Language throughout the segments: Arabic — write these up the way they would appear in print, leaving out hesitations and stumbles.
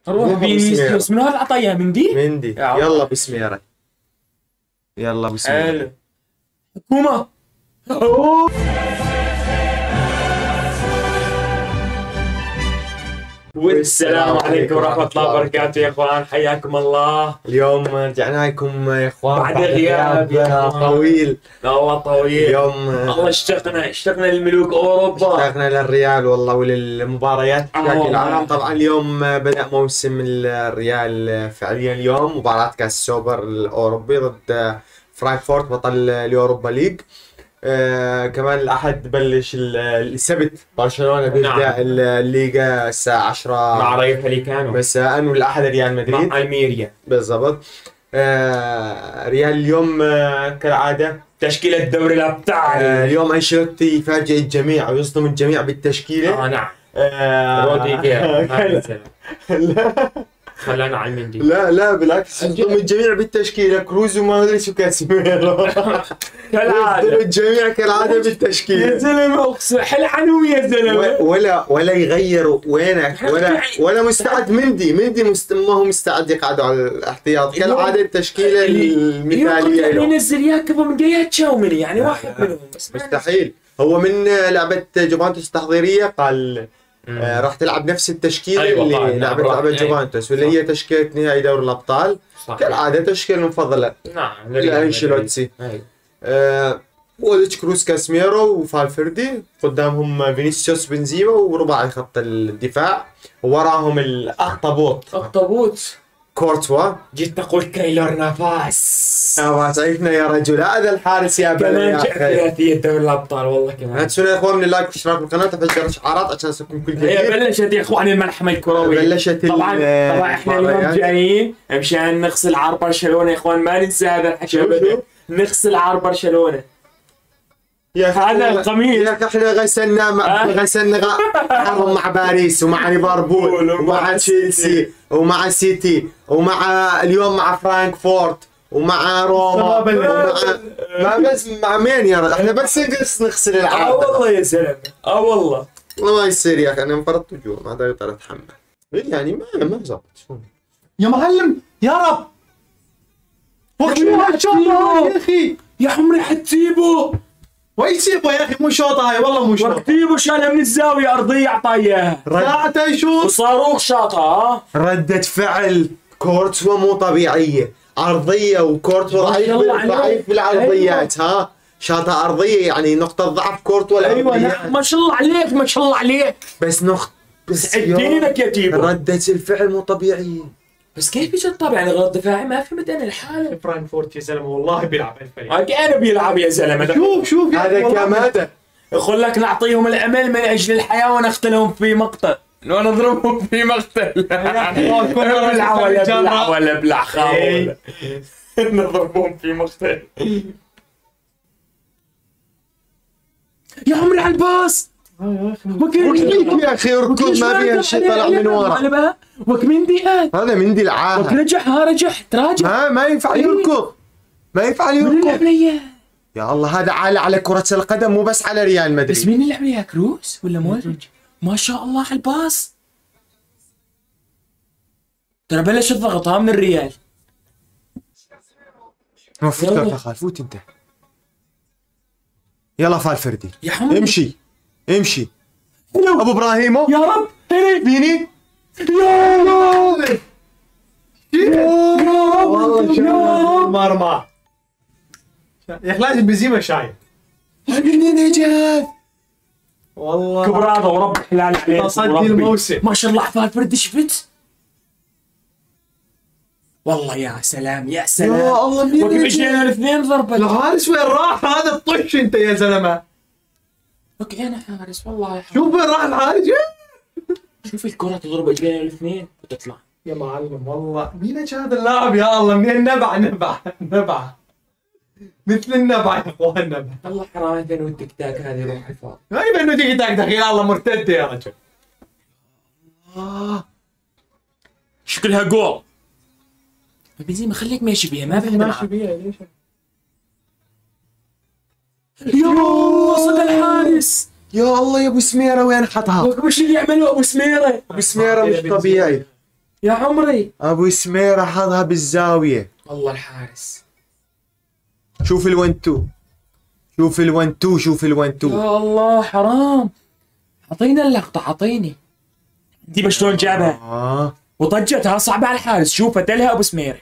روح فينيسيوس، من هذا اللي عطاها مندي؟ مندي. يلا بسميره. يلا بسميره. حكومة. والسلام عليكم ورحمة الله وبركاته يا اخوان، حياكم الله. اليوم رجعنا لكم يا اخوان بعد غياب طويل. والله طويل. اليوم والله اشتقنا للملوك اوروبا، اشتقنا للريال والله وللمباريات بشكل عام. طبعا اليوم بدأ موسم الريال فعليا اليوم، مباراة كاس السوبر الاوروبي ضد فرانكفورت بطل اليوروبا ليج. كمان الأحد بلش السبت برشلونة بيبدأ الليغا الساعة 10 مع رايو فاليكانو مساء، والأحد ريال مدريد مع الميريا. بالضبط. ريال اليوم كالعادة تشكيلة دوري الأبطال. اليوم أنشيلوتي يفاجئ الجميع ويصدم الجميع بالتشكيلة. نعم. روديجر خلانا على المندي. لا بالعكس، يصدم الجميع بالتشكيلة. كروز ومودريتش وكاسيميرو يصدم الجميع كالعادة بالتشكيلة. يا زلمة اقسم حل عنهم يا زلمة. ولا يغيروا وينك ولا مستعد. مندي ما هو مستعد يقعدوا على الاحتياط كالعادة. التشكيلة المثالية يعني ينزل ياكبه من جايات تشاوميني، يعني واحد منهم بس مستحيل. هو من لعبة جوفانتوس التحضيرية قال راح تلعب نفس التشكيلة. أيوة اللي لعبة جوفانتوس، واللي هي تشكيلة نهائي دوري الأبطال كالعادة. تشكيلة مفضلة لأنشيلوتي. مودريتش كروز كاسيميرو وفالفيردي، قدامهم فينيسيوس بنزيما ورباعي خط الدفاع، ووراهم الأخطبوط كورتوا. جيت تقول كايلور نافاس. عرفنا يا رجل، هذا الحارس يا بلد. كمان جاء ثلاثية دوري الأبطال والله. كمان لا تنسون يا اخوان من اللايك والاشتراك بالقناة وتفعيل الاشعارات عشان يصلكم كل جديد. هي بلشت يا اخوان الملحمة الكروية. بلشت طبعا احنا اليوم جايين مشان نغسل عار برشلونة يا اخوان، ما ننسى هذا الحكي ابدا. نغسل عار برشلونة. هذا القميص. يا اخي احنا غسلنا عارهم مع باريس ومع ليفربول ومع تشيلسي ومع سيتي ومع اليوم مع فرانكفورت ومع روما ما بس مع مين يا رجل. احنا بس نغسل العاب. والله يا زلمه. والله ما يصير يا اخي، انا انفرطت وجوه ما اقدر اتحمل. يعني ما زبط يا معلم. يا رب وقت يا اخي. يا عمري حتسيبه. ويسيبه يا اخي، مو شوطه هاي والله، مو شوطه. وقتيبه شالها من الزاويه ارضيه اعطاه اياها. ساعته يشوط وصاروخ شاطها. ردة فعل كورتوا مو طبيعية. أرضية وكورتوا ضعيف بالعرضيات. ها شاطها أرضية، يعني نقطة ضعف كورتوا. ايوه ما شاء الله عليك ما شاء الله عليك. بس عدينك يا تيبو. ردة الفعل مو طبيعية. بس كيف بيجي الطابع يعني غلط دفاعي؟ ما فهمت انا الحالة. فرانكفورت يا زلمه والله بيلعب الفريق. كأنه بيلعب يا زلمه. شوف هذا كمان يقول لك نعطيهم الامل من اجل الحياه ونقتلهم في مقتل ونضربهم في مقتل. بلع خاول. نضربهم في مقتل. يا عمري على الباص. وكيف يا اخي ركض ما فيها شيء طلع من ورا. وكمندي هذا مندي العاهه. رجع تراجع. ما ينفع يركض. يا الله هذا عالة على كرة القدم مو بس على ريال مدريد. بس مين اللي لعب ليها؟ كروز ولا مودريتش؟ ما شاء الله على الباص. ترى بلش الضغط من الريال. فوت انت. يلا فالفردي يا حمد امشي ابو ابراهيمو. يا رب فيني. يا رب والله شو مرمى يا اخي. لازم بنزيما شايف. نجاح والله كبرادة ورب حلال عليك. تصدي الموسم ما شاء الله على فالفردي. شفت والله يا سلام يا الله. وكيف اجينا الاثنين ضربة. الحارس وين راح؟ هذا الطش انت يا زلمه. اوكي انا حارس والله. شوف وين راح الحارس. شوف الكرة تضرب اجينا الاثنين وتطلع. يا معلم والله مين هذا اللاعب يا الله. من نبع مثل النبع يا اخوان. النبع الله حرام انه التيك تاك هذه روح الفاضي. غريب انه تيجي تاك دخيل. الله مرتده يا رجل. شكلها جول. بنزيما خليك ماشي بيها. ما فهمت ماشي بيها ليش؟ وصل الحارس. يا الله يا ابو سميره وين حطها؟ وش اللي يعملوا ابو سميره؟ ابو سميره مش طبيعي. يا عمري. ابو سميرة حظها بالزاوية. والله الحارس. شوف ال1-2. شوف ال1-2. شوف ال1-2. يا الله حرام. اعطينا اللقطة اعطيني. دي شلون جابها؟ وطجتها صعبة على الحارس. شوف فتلها ابو سميرة.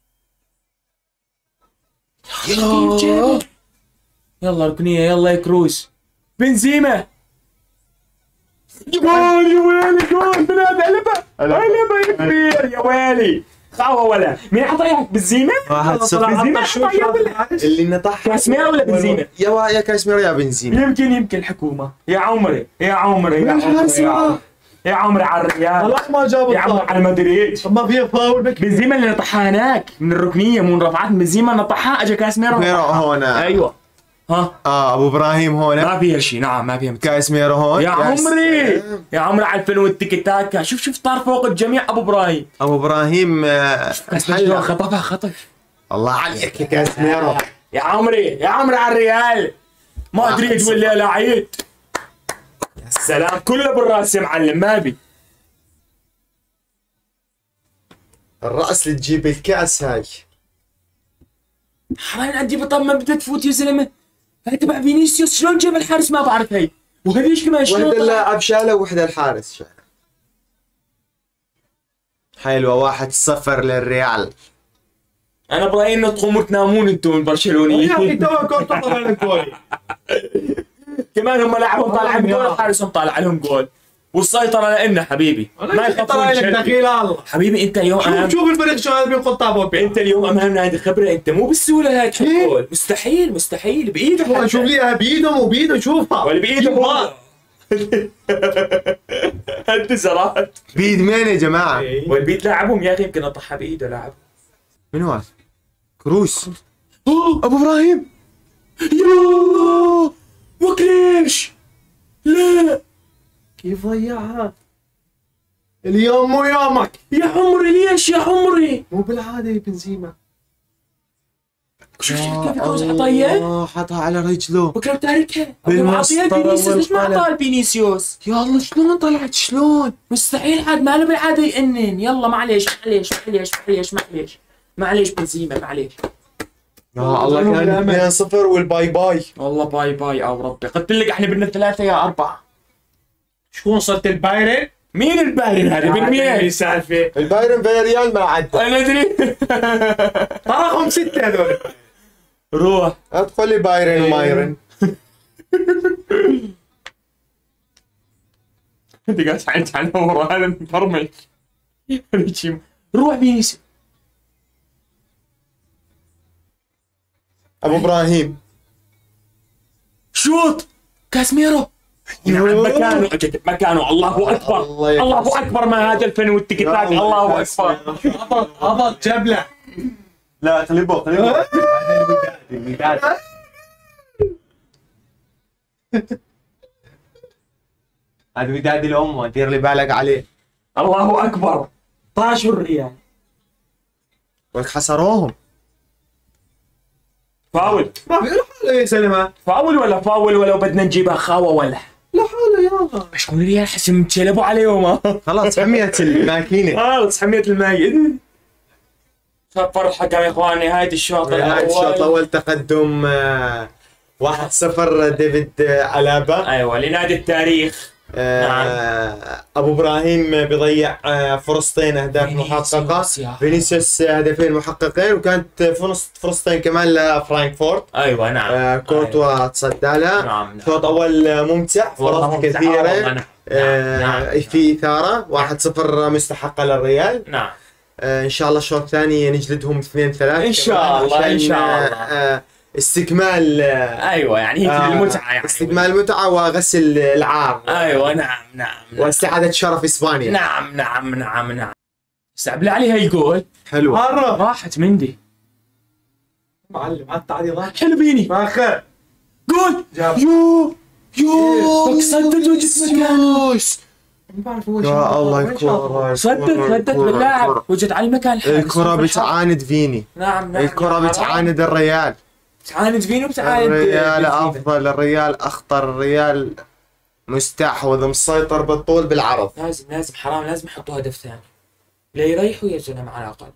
يلا ركنية يلا يا كروس. بنزيما. جول يا ويلي جول. بلاد علبة يا كبير يا ويلي. خاوة ولا مين عطيها بنزيما؟ 1-0. بنزيما عطيها اللي نطح كاسميرا ولا بنزيما؟ يا كاسميرا يا بنزيما. يمكن الحكومة. يا عمري يا عمري يا عمري على الريال. ما جابوا يا عمري على مدريد. ما فيها فاول. بنزيما اللي نطحها هناك من الركنية مو رفعت بنزيما نطحها اجى كاسميرا هون. ايوه. ها ابو ابراهيم هون. ما فيها شيء. نعم ما فيها. كاسميرا هون. يا عمري يا عمري على الفن والتيكي تاكا. شوف طار فوق الجميع ابو ابراهيم. ابو ابراهيم خطفها خطف. الله عليك يا كاسميرا. يا عمري على الريال. مدريد والليله عيد. يا سلام كله بالراس يا معلم. ما بي الراس اللي تجيب الكاس هاي. حرام عندي بطمن بدها تفوت يا زلمه. هاي تبع فينيسيوس شلون جاب الحارس ما بعرف. هي وهذيش كمان شلون. وحده اللاعب شاله وحده الحارس شاله. حلوه 1-0 للريال. انا برايي انه تقوموا تنامون انتم البرشلونيين. يا اخي تو كورة طلع لك جول. كمان هم لاعبهم طالعين جول. الحارس هم طالع لهم جول. والسيطرة لنا حبيبي. ما يخطر لك دخيل الله. حبيبي انت اليوم شوف الفريق شو هذا بينقل طابور. انت اليوم امام نادي خبرة. انت مو بالسهولة هاي تحط جول. مستحيل بايده. شوف لي اياها بايدهم وبايده. شوفها ولا بايده هو. انتظارات بيد مين يا جماعه؟ والبيد لاعبهم يا اخي. يمكن اطحها بايده لاعب. من هو؟ كروس. ابو ابراهيم. يا الله وكليش. لا كيف ضيعها؟ اليوم مو يومك يا عمري. ليش يا عمري؟ مو بالعاده يا بنزيما. شوف كيف كروس عطيه. حطها على رجله بكره تاركها. بالمسطرة فينيسيوس. ليش ما عطاها فينيسيوس؟ يا الله شلون طلعت شلون؟ مستحيل عاد ما له بالعاده يأنن. يلا معليش بنزيما معليش. يا الله كان 2-0 والباي باي. والله باي او ربي. قلت لك احنا بدنا 3 يا 4. شكون صرت البايرن؟ مين البايرن هذا؟ من مين السالفه؟ البايرن في ريال ما عدى. انا ادري. طرقهم 6 هذول. روح ادخل لي بايرن ومايرن. انت قاعد تعيش على ورا هذا مفرمش. روح فينيسيوس. ابو ابراهيم. شوط كاسميرو. مكانه. الله اكبر. الله اكبر. ما هذا الفن والتيكي تاك. الله اكبر. هبط جبله. لا خليه هذا وداد الام. دير لي بالك عليه. الله اكبر. طاشوا الريال. ولك حصروهم. فاول. ما في له حاله يا سلمى. فاول ولا بدنا نجيبها خاوه ولا. لا حاله يلا. شكون الريال حسن تشلبوا عليهم. خلاص حميت الماكينه. خلاص حميت الماي. صفر الحكم يا اخوان. نهاية الشوط نهاية الشوط الأول تقدم 1-0 ديفيد ألابا. ايوه لنادي التاريخ. ابو ابراهيم بيضيع فرصتين اهداف محققه. فينيسيوس هدفين محققين. وكانت فرصتين كمان لفرانكفورت. ايوه نعم. كورتوا تصدى لها. نعم. شوط اول ممتع. فرص كثيره. نعم. في اثاره. 1-0 مستحقه للريال. نعم. ان شاء الله الشوط الثاني نجلدهم 2-3 ان شاء الله. استكمال. ايوه يعني هي المتعه. يعني استكمال المتعه وغسل العار. ايوه نعم. واستعادة شرف اسبانيا. نعم. استعب لي عليها الجول. حلو. راحت مندي. معلم حتى علي ضاع. حلو بيني. ماخر. جول. يو سدد وجت مكانه. ما بعرف هو يا الله الكرة. سدد باللاعب وجت على المكان الحارس. الكرة بتعاند فيني. نعم. الكرة بتعاند الريال. بتعاند فيني وبتعاند الريال افضل. الريال اخطر. الريال مستحوذ مسيطر بالطول بالعرض. لازم حرام. لازم يحطوا هدف ثاني. لا يريحوا يا زلمه على الاقل.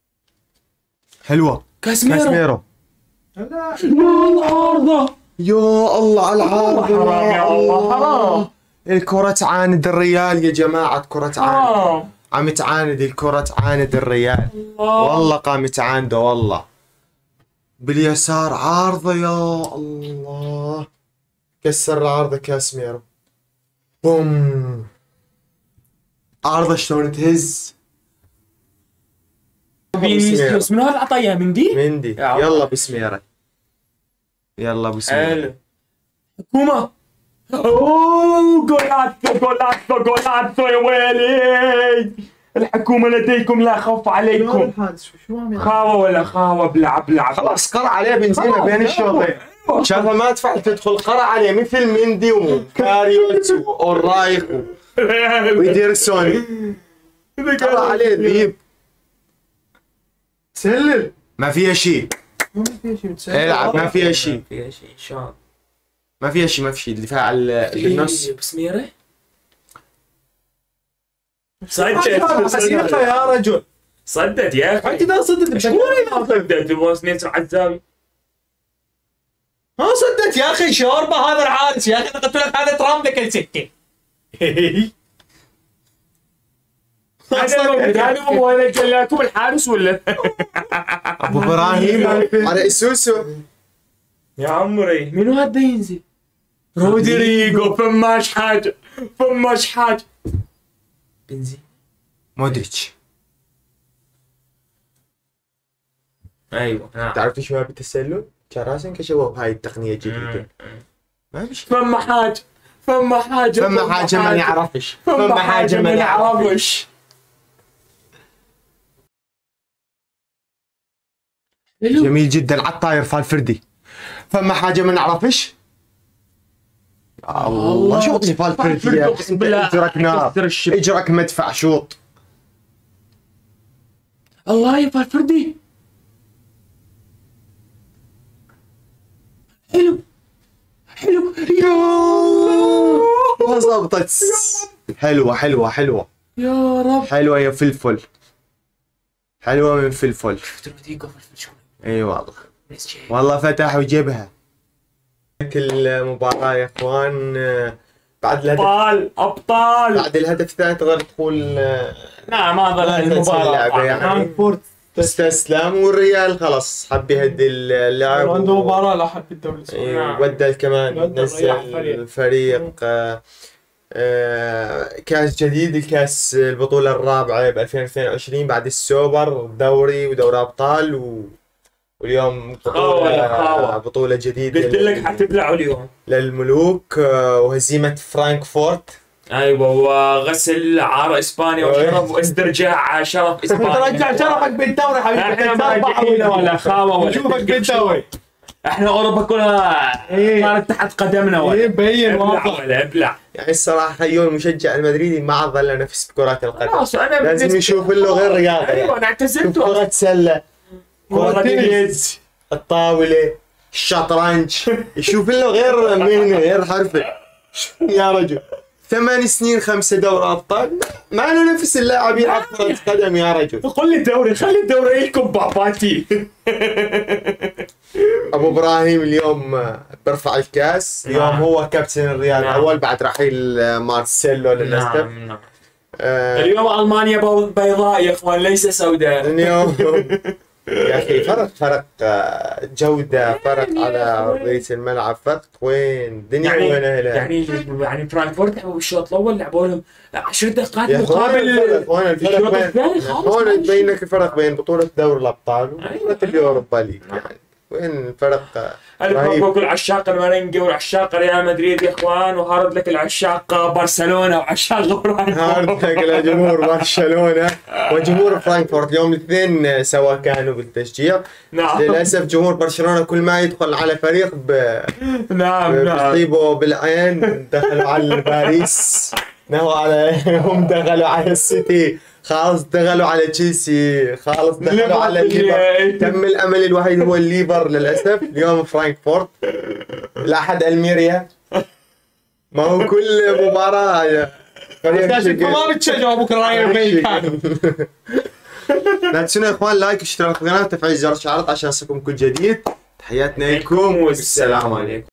حلوه كاسميرو. لا العارضه يا الله على العارضه. حرام يا الله حرام. الكرة تعاند الريال يا جماعة، كرة تعاند. عم تعاند الكرة، تعاند الريال. والله قام تعانده والله. باليسار عارضة يا الله. كسر العارضة كاسميرو. بوم. عارضة شلون تهز. فينيسيوس من هذا عطايا مندي. يلا بسميرة. يلا بسميرة. حلو. حكومة. اوه جولاتو يا ويلي. الحكومة لديكم لا خوف عليكم. خاوة ولا خاوة بلع. خلاص قرع عليه بنزينة بين الشوطين. شافها ما تفع تدخل، قرع عليه مثل مندي وكاريوس واورايخ ويديرسون. قرع عليه ذيب. تسلل. ما فيها شيء. العب ما فيها شيء. ما فيها شيء ان شاء الله. ما فيها شيء. الدفاع بالنص. بسميرة. صدت يا رجل. صدت يا اخي. انت ما صدت. صدت الوسنيس عزابي. ما صدت يا اخي. شوربه هذا الحارس يا اخي. انا قلت لك هذا ترامب كل سكه. هذا هو لكم الحارس ولا ابو ابراهيم على اسوسو يا عمري. منو هذا ينزل؟ رودريجو. فماش حاجه بنزين. مودريتش. ايوه تعرف شو هاي التسلل؟ كراسن كشفوا بهاي التقنيه الجديده. ما مش فما حاجه ما نعرفش. فما حاجه ما نعرفش. جميل جدا على الطاير فالفردي. فما حاجه ما نعرفش. يا الله شوط لي فالفردي. اجرك نار، اجرك مدفع شوط. الله يا فالفردي. حلو ما ضبطت. حلوه يا رب. حلوه يا فلفل. حلوه من فلفل. اي والله. والله فتح وجبها. المباراة يا اخوان بعد الهدف. ابطال بعد الهدف الثاني تقدر تقول نعم هذا المباراة يعني فرانكفورت استسلم، والريال خلاص حب يهدي اللاعب. عنده مباراة لا حب الدوري السعودي. بدل كمان نزل الفريق كاس جديد، الكاس البطولة الرابعة ب 2022 بعد السوبر دوري ودوري ابطال واليوم بطولة جديدة. قلت لك حتبلعوا اليوم للملوك وهزيمة فرانكفورت. ايوه وغسل عار اسبانيا وشرف واسترجاع شرف اسبانيا. ترجع شرفك بالدوري حبيبي. احنا ما جايين ولا خاوه ولا نشوفك بالدوري. احنا اوروبا كلها كانت تحت قدمنا ولا مبين واضح. ولا ابلع. يعني الصراحه خيول المشجع المدريدي ما عاد ظل نفس بكرات القدم. خلاص انا لازم يشوف له غير رياضه. ايوه انا اعتزلت. كرة سله، كرة تنس، الطاوله، الشطرنج، يشوف له غير مهنه غير حرفه. يا رجل 8 سنين 5 دوري ابطال ما له نفس اللاعب يلعب كرة قدم يا رجل. قل لي الدوري، خلي الدوري لكم باباتي. ابو ابراهيم اليوم برفع الكاس. اليوم هو كابتن الريال الاول بعد رحيل مارسيلو للاسف. اليوم المانيا بيضاء يا اخوان ليس سوداء. اليوم يا اخي فرق جودة، فرق على ارضية الملعب، فرق وين الدنيا يعني وين اهلها. يعني فرانكفورت لعبوا بالشوط الاول لعبوا لهم 10 دقائق مقابل الشوط الثاني. هون تبين لك الفرق بين بطولة دوري الابطال وبطولة اليوروبا ليج. يعني وين الفرق رهيب. كل عشاق المارينجا وعشاق ريال مدريد يا اخوان، وهارد لك العشاق برشلونه وعشاق هارد لك لجمهور برشلونه وجمهور فرانكفورت. اليوم الاثنين سوا كانوا بالتشجيع. نعم. للاسف جمهور برشلونه كل ما يدخل على فريق بيصيبوا بالعين. دخلوا على باريس، هم دخلوا على السيتي، خلاص دخلوا على تشيلسي، خلاص دخلوا على الليفر. تم الامل الوحيد هو الليفر للاسف. اليوم فرانكفورت، الاحد الميريا. ما هو كل مباراه ما بتشجعوا بكره رايحين فين كانوا. لا تنسون يا اخوان لايك واشتراك في القناه وتفعيل زر الاشعارات عشان يصلكم كل جديد. تحياتنا لكم والسلام عليكم.